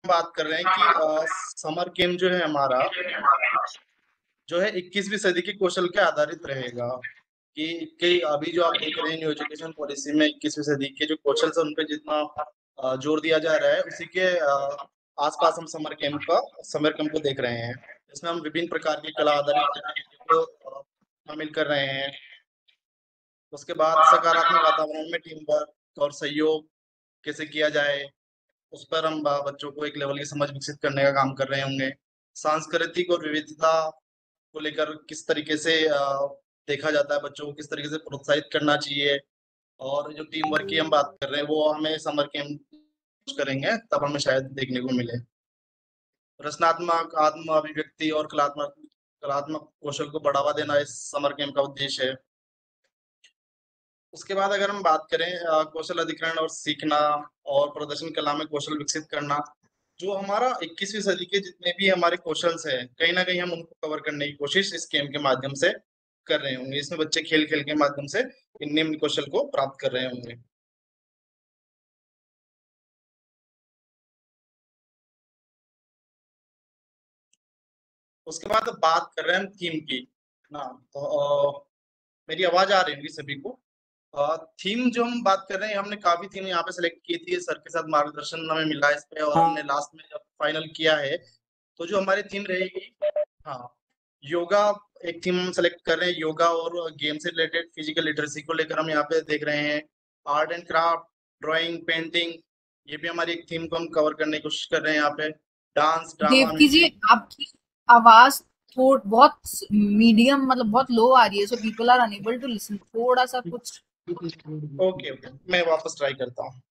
बात कर रहे हैं कि समर कैंप जो है हमारा जो है 21वीं सदी के कौशल के आधारित रहेगा। कि अभी जो आप देख रहे हैं न्यू एजुकेशन पॉलिसी में 21वीं सदी के जो कौशल है उन पे जितना जोर दिया जा रहा है, उसी के आसपास हम समर कैंप को देख रहे हैं। इसमें हम विभिन्न प्रकार की कला आधारित गतिविधियों को शामिल कर रहे हैं। उसके बाद सकारात्मक वातावरण में टीम वर्क और सहयोग कैसे किया जाए, उस पर हम बच्चों को एक लेवल की समझ विकसित करने का काम कर रहे होंगे। सांस्कृतिक और विविधता को लेकर किस तरीके से देखा जाता है, बच्चों को किस तरीके से प्रोत्साहित करना चाहिए, और जो टीम वर्क की हम बात कर रहे हैं वो हमें समर कैंप करेंगे तब हमें शायद देखने को मिले। रचनात्मक आत्म अभिव्यक्ति और कलात्मक कलात्मक कौशल को बढ़ावा देना इस समर कैंप का उद्देश्य है। उसके बाद अगर हम बात करें कौशल अधिग्रहण और सीखना और प्रदर्शन कला में कौशल विकसित करना, जो हमारा 21वीं सदी के जितने भी हमारे कौशल्स हैं कहीं ना कहीं हम उनको कवर करने की कोशिश इस गेम के माध्यम से कर रहे होंगे। इसमें बच्चे खेल खेल के माध्यम से इन निम्न कौशल को प्राप्त कर रहे होंगे। उसके बाद बात कर रहे हैं हम थीम की ना। तो मेरी आवाज आ रही होगी सभी को। थीम जो हम बात कर रहे हैं, हमने काफी थीम यहाँ पे सेलेक्ट की थी, सर के साथ मार्गदर्शन हमें मिला इस पे और हमने लास्ट में जब फाइनल किया है तो जो हमारी थीम रहेगी, हाँ, योगा एक थीम हम सेलेक्ट कर रहे हैं। योगा और गेम से रिलेटेड फिजिकल लिटरेसी को लेकर हम यहाँ पे देख रहे हैं। Art and craft, drawing, painting, ये भी हमारी एक थीम को हम कवर करने की कोशिश कर रहे हैं यहाँ पे। Dance, drama, Devaki ji, music. आपकी आवाज थोड़ बहुत मीडियम मतलब बहुत लो आ रही है, so people are unable to listen. थोड़ा सा कुछ। ओके ओके, मैं वापस ट्राई करता हूँ।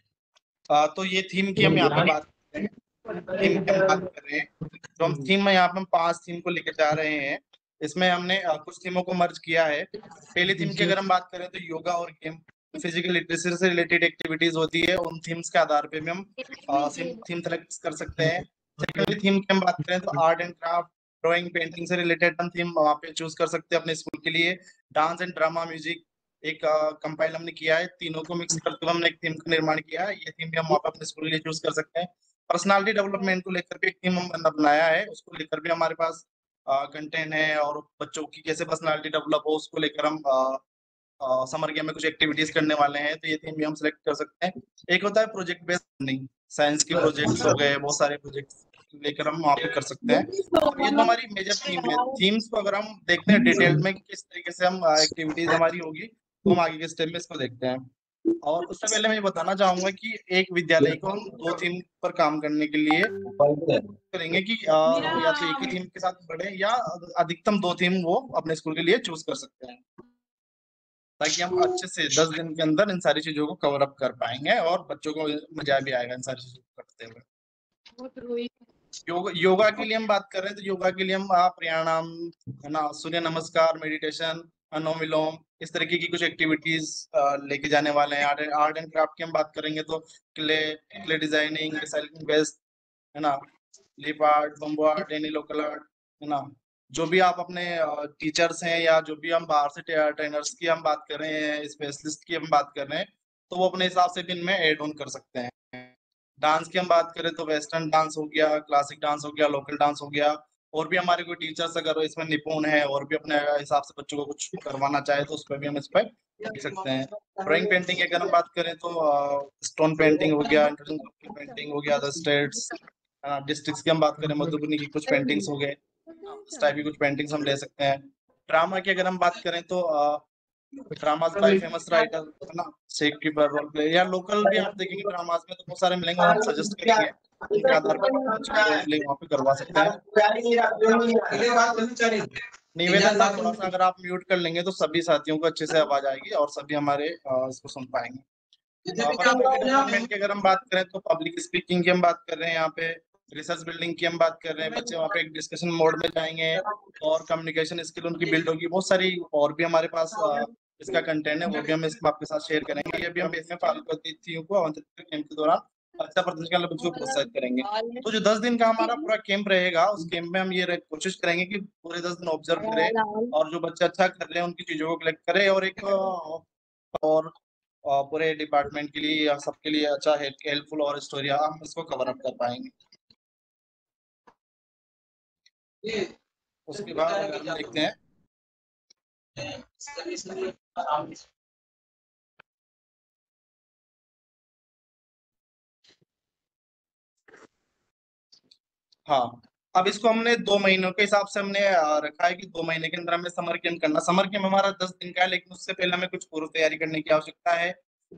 तो ये थीम की हम यहाँ पे बात कर रहे हैं। थीम की हम बात कर रहे हैं, तो हम थीम में यहाँ पे हम 5 थीम को लेकर जा रहे हैं। इसमें हमने कुछ थीमों को मर्ज किया है। पहली थीम की अगर हम बात करें तो योगा और गेम, फिजिकल लिटरेसी से रिलेटेड एक्टिविटीज होती है, उन थीम्स के आधार पे भी हम थीम सेलेक्ट कर सकते हैं। सेकेंडली थीम की हम बात करें तो art and craft, drawing, painting से रिलेटेड हम थीम वहाँ पे चूज कर सकते हैं अपने स्कूल के लिए। डांस एंड ड्रामा, म्यूजिक, एक कंपाइल हमने किया है, तीनों को मिक्स करके हमने एक थीम का निर्माण किया है। ये थीम भी हम वहाँ पे अपने स्कूल के लिए चूज कर सकते हैं। पर्सनालिटी डेवलपमेंट को लेकर भी एक थीम हम बनाया है, उसको लेकर भी हमारे पास कंटेंट है, और बच्चों की कैसे पर्सनालिटी डेवलप हो उसको लेकर हम समर कैंप में कुछ एक्टिविटीज करने वाले हैं, तो ये थीम भी हम सेलेक्ट कर सकते हैं। एक होता है प्रोजेक्ट बेस्ड लर्निंग, साइंस के प्रोजेक्ट्स हो गए, बहुत सारे प्रोजेक्ट्स लेकर हम वहाँ पे कर सकते हैं। तो ये तो हमारी मेजर थीम है। थीम्स को अगर हम देखते हैं डिटेल में कि किस तरीके से हम एक्टिविटीज हमारी होगी, तो हम आगे के स्टेप में इसको देखते हैं। और उससे पहले मैं ये बताना चाहूंगा कि एक विद्यालय को हम 2 थीम पर काम करने के लिए करेंगे कि या तो एक ही थीम के साथ बढ़े या अधिकतम 2 थीम वो अपने स्कूल के लिए चूज कर सकते हैं, ताकि हम अच्छे से 10 दिन के अंदर इन सारी चीजों को कवर अप कर पाएंगे और बच्चों को मजा भी आएगा इन सारी चीजों को करते हुए। योगा के लिए हम बात कर रहे हैं तो योगा के लिए हम प्राणायाम, है ना, सूर्य नमस्कार, मेडिटेशन, अनुलोम विलोम, इस तरीके की कुछ एक्टिविटीज लेके जाने वाले हैं। आर्ट एंड क्राफ्ट की हम बात करेंगे तो क्ले डिजाइनिंग, रिसाइक्लिंग वेस्ट, है ना, lip art, bamboo art, any local art, है ना। जो भी आप अपने टीचर्स हैं या जो भी हम बाहर से ट्रेनर्स की हम बात कर रहे हैं, स्पेशलिस्ट की हम बात कर रहे हैं, तो वो अपने हिसाब से भी इनमें एड ऑन कर सकते हैं। डांस की हम बात करें तो वेस्टर्न डांस हो गया, क्लासिक डांस हो गया, लोकल डांस हो गया। और भी हमारे कोई टीचर्स अगर इसमें निपुण है और भी अपने हिसाब से बच्चों को कुछ करवाना चाहे तो उस पर भी हम इस पर देख सकते हैं। ड्राइंग पेंटिंग की अगर हम बात करें तो स्टोन पेंटिंग हो गया, इंटरनेशनल पेंटिंग हो गया, अदर स्टेट्स डिस्ट्रिक्ट्स की हम बात करें, मधुबनी की कुछ पेंटिंग्स हो गए, इस टाइप की कुछ पेंटिंग्स हम ले सकते हैं। ड्रामा की अगर हम बात करें तो ड्रामाज बाय फेमस राइटर, है ना, शेख की रोल प्ले, या लोकल भी आप देखेंगे ड्रामाज में तो बहुत सारे मिलेंगे, हम सजेस्ट करेंगे, उनके आधार पर आप बच्चे की रोल प्ले वहाँ पे करवा सकते हैं। निवेदन था थोड़ा सा, अगर आप म्यूट कर लेंगे तो सभी साथियों को अच्छे से आवाज आएगी और सभी हमारे इसको सुन पाएंगे। पर्सनालिटी डेवलपमेंट की अगर हम बात करें तो पब्लिक स्पीकिंग की हम बात कर रहे हैं यहाँ पे, रिसर्च बिल्डिंग की हम बात कर रहे हैं, बच्चे वहाँ पे एक डिस्कशन मोड में जाएंगे और कम्युनिकेशन स्किल उनकी बिल्ड होगी। बहुत सारी और भी हमारे पास इसका कंटेंट है, वो भी हम इसको आपके साथ शेयर करेंगे। ये भी हम बेस में फॉलो करती थी को कैंप के दौरान अच्छा प्रदर्शन करने वाले बच्चों को प्रोत्साहित करेंगे। तो जो 10 दिन का हमारा पूरा कैंप रहेगा, उस कैंप में हम ये कोशिश करेंगे कि पूरे 10 दिन ऑब्जर्व करें और जो बच्चे अच्छा कर रहे हैं उनकी चीजों को कलेक्ट करें, और एक और पूरे डिपार्टमेंट के लिए या सबके लिए अच्छा हेल्पफुल और स्टोरी हम इसको कवर अप कर पाएंगे। उसके बाद अगर हम देखते हैं हाँ, अब इसको हमने 2 महीनों के हिसाब से हमने रखा है कि 2 महीने के अंदर हमें समर कैंप करना। समर कैंप हमारा 10 दिन का है, लेकिन उससे पहले हमें कुछ पूर्व तैयारी करने की आवश्यकता है।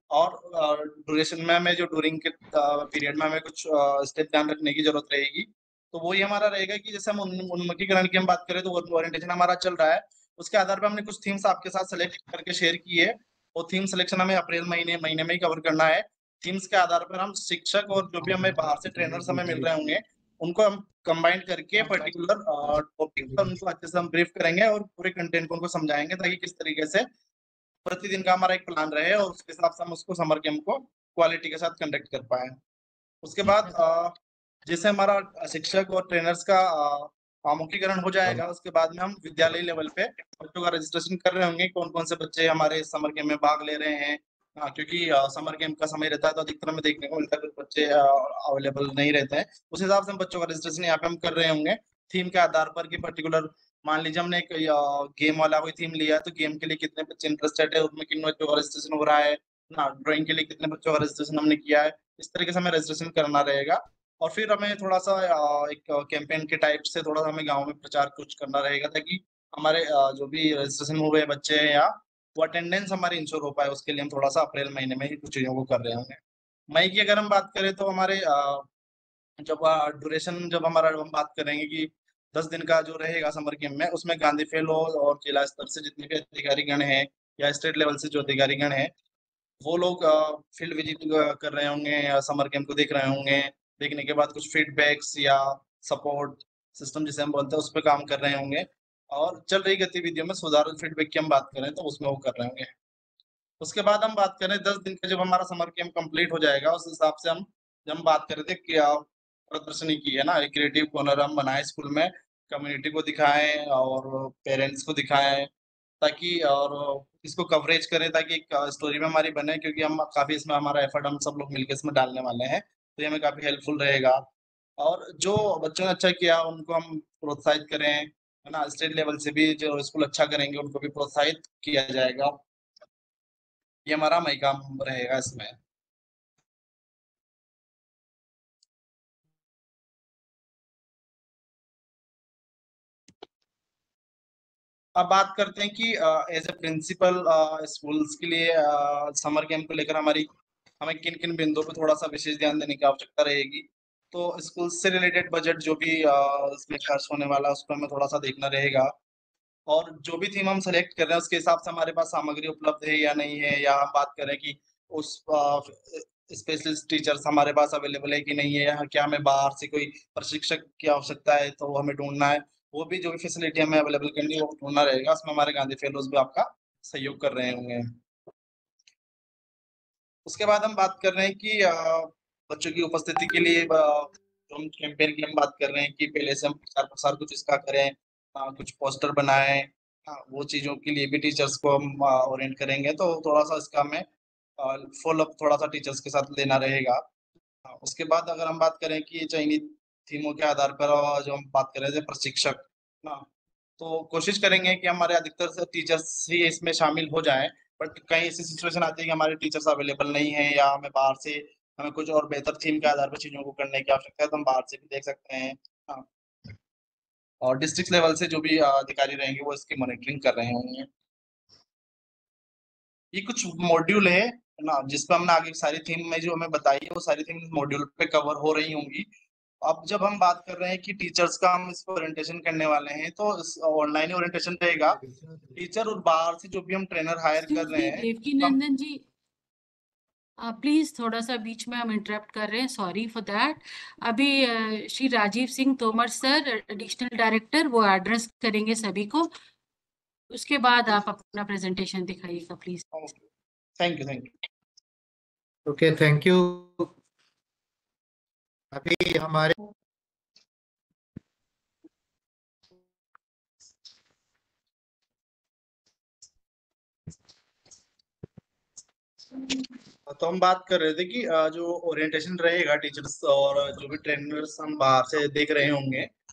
और ड्यूरेशन में हमें जो ड्यूरिंग के पीरियड में हमें कुछ स्टेप ध्यान रखने की जरूरत रहेगी। तो वही हमारा रहेगा कि जैसे हम उन्मुखीकरण की हम बात करें तो ओरिएंटेशन हमारा चल रहा है, उसके आधार पर हमने कुछ थीम्स आपके साथ सेलेक्ट करके शेयर की है। वो थीम सिलेक्शन हमें अप्रैल महीने में ही कवर करना है। थीम्स के आधार पर हम शिक्षक और जो भी हमें बाहर से ट्रेनर्स हमें मिल रहे होंगे, उनको हम कंबाइन करके पर्टिकुलर टॉपिक पर उनको अच्छे से हम ब्रीफ करेंगे और पूरे कंटेंट को उनको समझाएंगे, ताकि किस तरीके से प्रतिदिन का हमारा एक प्लान रहे और उसके हिसाब से हम उसको समर कैंप को क्वालिटी के साथ कंडक्ट कर पाए। उसके बाद जैसे हमारा शिक्षक और ट्रेनर्स का आमुखीकरण हो जाएगा, उसके बाद में हम विद्यालय लेवल पे बच्चों का रजिस्ट्रेशन कर रहे होंगे, कौन कौन से बच्चे हमारे समर कैंप में भाग ले रहे हैं। क्योंकि समर कैंप का समय रहता है तो अधिकतर हमें देखने को मिलता है कुछ बच्चे अवेलेबल नहीं रहते हैं। उस हिसाब से हम बच्चों का रजिस्ट्रेशन यहाँ पे हम कर रहे होंगे थीम के आधार पर कि पर्टिकुलर मान लीजिए हमने एक गेम वाला कोई थीम लिया है, तो गेम के लिए कितने बच्चे इंटरेस्टेड है, उसमें किन बच्चों का रजिस्ट्रेशन हो रहा है ना, ड्राइंग के लिए कितने बच्चों का रजिस्ट्रेशन हमने किया है। इस तरीके से हमें रजिस्ट्रेशन करना रहेगा। और फिर हमें थोड़ा सा एक कैंपेन के टाइप से थोड़ा सा हमें गांव में प्रचार कुछ करना रहेगा, ताकि हमारे जो भी रजिस्ट्रेशन हुए बच्चे हैं या वो अटेंडेंस हमारी इंश्योर हो पाए। उसके लिए हम थोड़ा सा अप्रैल महीने में ही कुछ चीजों को कर रहे होंगे। मई की अगर हम बात करें तो हमारे जब ड्यूरेशन जब हमारा हम बात करेंगे कि 10 दिन का जो रहेगा समर कैंप में, उसमें गांधी फेलो और जिला स्तर से जितने भी अधिकारीगण हैं या स्टेट लेवल से जो अधिकारीगण हैं, वो लोग फील्ड विजिट कर रहे होंगे या समर कैंप को देख रहे होंगे। देखने के बाद कुछ फीडबैक्स या सपोर्ट सिस्टम जिसे हम बोलते हैं उस पर काम कर रहे होंगे। और चल रही गतिविधियों में सुधार फीडबैक की हम बात करें तो उसमें वो कर रहे होंगे। उसके बाद हम बात करें 10 दिन का जब हमारा समर कैंप कंप्लीट हो जाएगा, उस हिसाब से हम जब हम बात कर रहे थे कि प्रदर्शनी की है ना, एक क्रिएटिव कॉर्नर हम बनाए स्कूल में, कम्युनिटी को दिखाएं और पेरेंट्स को दिखाएं, ताकि और इसको कवरेज करें, ताकि एक स्टोरी में हमारी बने, क्योंकि हम काफी इसमें हमारा एफर्ट हम सब लोग मिलकर इसमें डालने वाले हैं, तो ये हमें काफी हेल्पफुल रहेगा। और जो बच्चों ने अच्छा किया उनको हम प्रोत्साहित करें, है ना, स्टेट लेवल से भी जो स्कूल अच्छा करेंगे उनको भी प्रोत्साहित किया जाएगा। ये हमारा मई काम रहेगा इसमें। अब बात करते हैं कि एज ए प्रिंसिपल स्कूल्स के लिए समर कैंप को लेकर हमारी हमें किन किन बिंदुओं पर थोड़ा सा विशेष ध्यान देने की आवश्यकता रहेगी। तो स्कूल से रिलेटेड बजट जो भी इसमें खर्च होने वाला है उस पर हमें थोड़ा सा देखना रहेगा। और जो भी थीम हम सेलेक्ट कर रहे हैं उसके हिसाब से हमारे पास सामग्री उपलब्ध है या नहीं है, या हम बात करें कि उस स्पेशलिस्ट टीचर्स हमारे पास अवेलेबल है कि नहीं है, या क्या हमें बाहर से कोई प्रशिक्षक की आवश्यकता है तो वो हमें ढूंढना है। वो भी जो भी फैसिलिटी हमें अवेलेबल करनी है वो ढूंढना रहेगा। उसमें हमारे गांधी फेलोज भी आपका सहयोग कर रहे होंगे। उसके बाद हम बात कर रहे हैं कि बच्चों की उपस्थिति के लिए जो हम कैंपेन की हम बात कर रहे हैं कि पहले से हम प्रचार प्रसार कुछ इसका करें, कुछ पोस्टर बनाएं। वो चीजों के लिए भी टीचर्स को हम ओरिएंट करेंगे, तो थोड़ा सा इसका हमें फॉलो अप थोड़ा सा टीचर्स के साथ लेना रहेगा। उसके बाद अगर हम बात करें कि चयनित थीमों के आधार पर जो हम बात कर रहे थे प्रशिक्षक ना, तो कोशिश करेंगे कि हमारे अधिकतर से टीचर्स ही इसमें शामिल हो जाएं। बट कहीं ऐसी सिचुएशन आती है कि हमारे टीचर्स अवेलेबल नहीं है या हमें बाहर से हमें कुछ और बेहतर थीम के आधार पर चीजों को करने की आवश्यकता है, तो हम बाहर से भी देख सकते हैं। हाँ, और डिस्ट्रिक्ट लेवल से जो भी अधिकारी रहेंगे वो इसकी मॉनिटरिंग कर रहे होंगे। ये कुछ मॉड्यूल है ना, जिसपे हमने आगे सारी थीम में जो हमें बताई है वो सारी थीम मॉड्यूल पे कवर हो रही होंगी। अब जब हम बात कर रहे हैं कि टीचर्स का हम इस पर ओरिएंटेशन करने वाले हैं, तो ऑनलाइन ओरिएंटेशन रहेगा। टीचर और बाहर से जो भी हम ट्रेनर हायर कर एक्सक्यूज रहे मी हैं देवकी हम। नंदन जी, प्लीज थोड़ा सा बीच में हम इंटरप्ट कर रहे हैं, सॉरी फॉर दैट। अभी Shri Rajiv Singh Tomar sir additional director वो एड्रेस करेंगे सभी को, उसके बाद आप अपना प्रेजेंटेशन दिखाइएगा please. Thank you, thank you. Okay, thank you. अभी हमारे तो हम बात कर रहे थे कि जो ओरिएंटेशन रहेगा टीचर्स और जो भी ट्रेनर्स हम बाहर से देख रहे होंगे,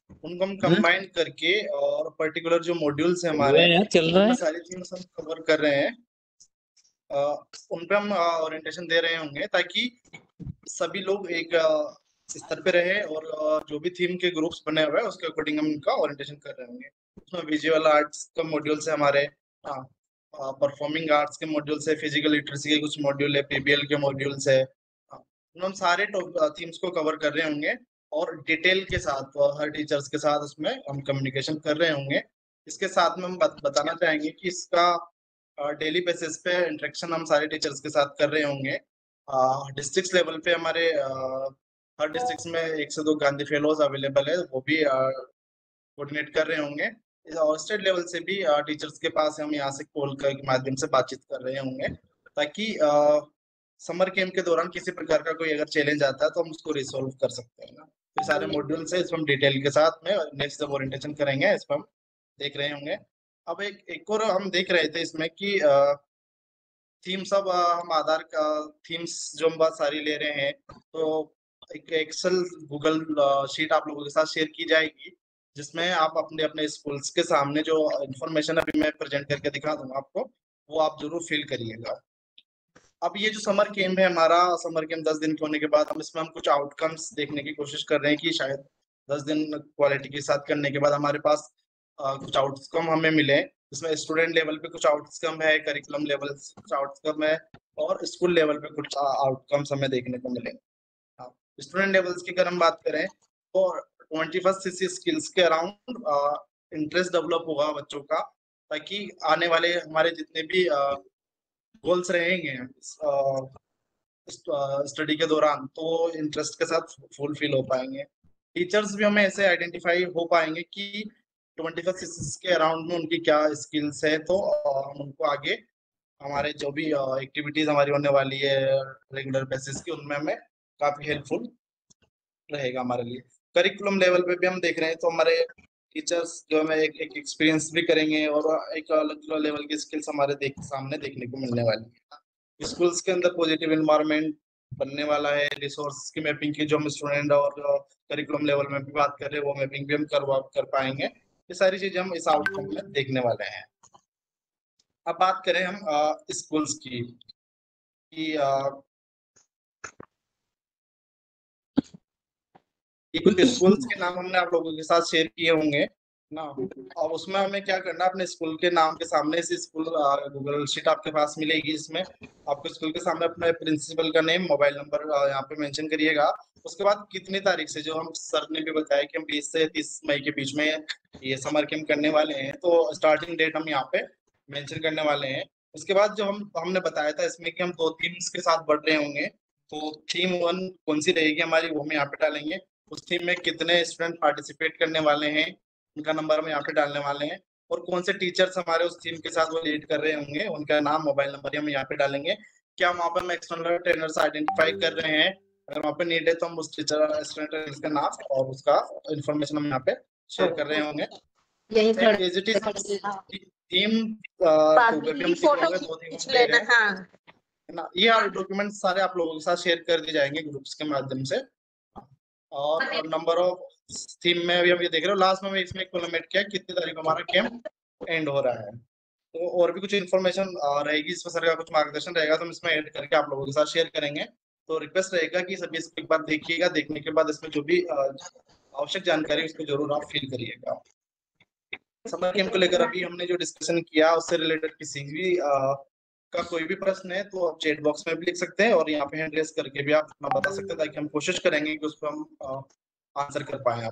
उनको हम कंबाइन करके और पर्टिकुलर जो मॉड्यूल्स है हमारे चल रहा है सारी थीम्स हम कवर कर रहे हैं, उन पे हम ओरिएंटेशन दे रहे होंगे ताकि सभी लोग एक स्तर पे रहे और जो भी थीम के ग्रुप्स बने हुए हैं उसके अकॉर्डिंग हम उनका ओरिएंटेशन कर रहे होंगे। उसमें विजुअल आर्ट्स का मॉड्यूल्स है हमारे, परफॉर्मिंग आर्ट्स के मॉड्यूल्स है, फिजिकल लिटरेसी के कुछ मॉड्यूल है, पीबीएल के मॉड्यूल्स है। हम सारे थीम्स को कवर कर रहे होंगे और डिटेल के साथ हर टीचर्स के साथ उसमें हम कम्युनिकेशन कर रहे होंगे। इसके साथ में हम बताना चाहेंगे कि इसका डेली बेसिस पे इंटरेक्शन हम सारे टीचर्स के साथ कर रहे होंगे। डिस्ट्रिक्ट लेवल पे हमारे हर डिस्ट्रिक्ट में 1 से 2 गांधी फेलोज अवेलेबल है, वो भी कोऑर्डिनेट कर रहे होंगे। और स्टेट लेवल से भी टीचर्स के पास हम यहाँ से कॉल के माध्यम से बातचीत कर रहे होंगे ताकि समर कैंप के दौरान किसी प्रकार का कोई अगर चैलेंज आता है तो हम उसको रिसोल्व कर सकते हैं ना। तो सारे मॉड्यूल्स है, इसमें हम डिटेल के साथ में नेक्स्ट जब ओरिएंटेशन करेंगे इस पर हम देख रहे होंगे। अब एक और हम देख रहे थे इसमें कि थीम सब हम आधार का थीम्स जो हम बहुत सारी ले रहे हैं, तो एक एक्सेल गूगल शीट आप लोगों के साथ शेयर की जाएगी जिसमें आप अपने अपने स्कूल्स के सामने जो इंफॉर्मेशन अभी मैं प्रेजेंट करके दिखा दूंगा आपको, वो आप जरूर फिल करिएगा। अब ये जो समर कैंप है हमारा, समर कैंप 10 दिन के होने के बाद हम इसमें हम कुछ आउटकम्स देखने की कोशिश कर रहे हैं कि शायद 10 दिन क्वालिटी के साथ करने के बाद हमारे पास कुछ आउटकम हमें मिले। इसमें स्टूडेंट लेवल पे कुछ आउटकम है, करिकुलम लेवल कुछ आउटकम है और स्कूल लेवल पे कुछ आउटकम्स हमें देखने को मिले। स्टूडेंट लेवल्स की अगर हम बात करें तो 21st CC स्किल्स के अराउंड इंटरेस्ट डेवलप होगा बच्चों का, ताकि आने वाले हमारे जितने भी गोल्स रहेंगे स्टडी के दौरान तो इंटरेस्ट के साथ फुलफिल हो पाएंगे। टीचर्स भी हमें ऐसे आइडेंटिफाई हो पाएंगे कि 21st CC के अराउंड में उनकी क्या स्किल्स है, तो हम उनको आगे हमारे जो भी एक्टिविटीज हमारी होने वाली है रेगुलर बेसिस की, उनमें हमें काफी हेल्पफुल रहेगा हमारे लिए। करिकुलम लेवल पे भी हम देख रहे हैं तो हमारे टीचर्स जो हमें एक एक्सपीरियंस भी करेंगे और एक अलग लेवल की स्किल्स हमारे सामने देखने को मिलने वाली है। स्कूल्स के अंदर पॉजिटिव एनवायरनमेंट बनने वाला है। रिसोर्स की मैपिंग की जो हम स्टूडेंट और करिकुलम लेवल में भी बात कर रहे हैं वो मैपिंग भी हम कर पाएंगे। ये सारी चीजें हम इस आउटकम में देखने वाले हैं। अब बात करें हम स्कूल्स की कि ये कुछ स्कूल्स के नाम हमने आप लोगों के साथ शेयर किए होंगे ना, और उसमें हमें क्या करना है, अपने स्कूल के नाम के सामने से स्कूल गूगल शीट आपके पास मिलेगी, इसमें आपको स्कूल के सामने अपने प्रिंसिपल का नेम, मोबाइल नंबर यहाँ पे मेंशन करिएगा। उसके बाद कितनी तारीख से, जो हम सर ने भी बताया कि हम 20 से 30 मई के बीच में ये समर कैंप करने वाले हैं, तो स्टार्टिंग डेट हम यहाँ पे मेंशन करने वाले हैं। उसके बाद जो हमने बताया था इसमें कि हम 2 थीम्स के साथ बढ़ रहे होंगे, तो थीम 1 कौन सी रहेगी हमारी वो हम यहाँ पे डालेंगे। उस थीम में कितने स्टूडेंट पार्टिसिपेट करने वाले हैं उनका नंबर हम यहाँ पे डालने वाले हैं, और कौन से टीचर्स हमारे उस थीम के साथ वो लीड कर रहे होंगे उनका नाम, मोबाइल नंबर हम यहाँ पे डालेंगे। क्या वहाँ पर हम एक्सटर्नल ट्रेनर्स आइडेंटिफाई कर रहे हैं, अगर वहाँ पे नीड है तो हम उस टीचर एक्सटर्नल ट्रेनर्स का नाम और उसका इन्फॉर्मेशन हम यहाँ पे शेयर कर रहे होंगे। यही थीम फोटो खींच लेना। हाँ, ये डॉक्यूमेंट सारे आप लोगों के साथ शेयर कर दिए जाएंगे ग्रुप्स के माध्यम से। और नंबर ऑफ थीम में भी हम ये देख रहे हो, लास्ट में इसमें कोलमेट किया कितनी तारीख को हमारा कैंप एंड हो रहा है। तो और भी कुछ इन्फॉर्मेशन रहेगी इसमें, सर का कुछ मार्गदर्शन रहेगा तो हम इसमें ऐड करके आप लोगों के साथ शेयर करेंगे। तो रिक्वेस्ट रहेगा कि सभी इसको एक बार देखिएगा, देखने के बाद इसमें जो भी आवश्यक जानकारी उसको जरूर आप फिल करिएगा। समर कैंप को लेकर अभी हमने जो डिस्कशन किया उससे रिलेटेड किसी भी का कोई भी प्रश्न है तो आप चैट बॉक्स में भी लिख सकते हैं और यहाँ पे हैंड रेस करके भी आप अपना बता सकते हैं, ताकि हम कोशिश करेंगे कि उस पर हम आंसर कर पाए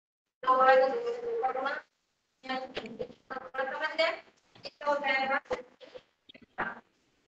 आपको।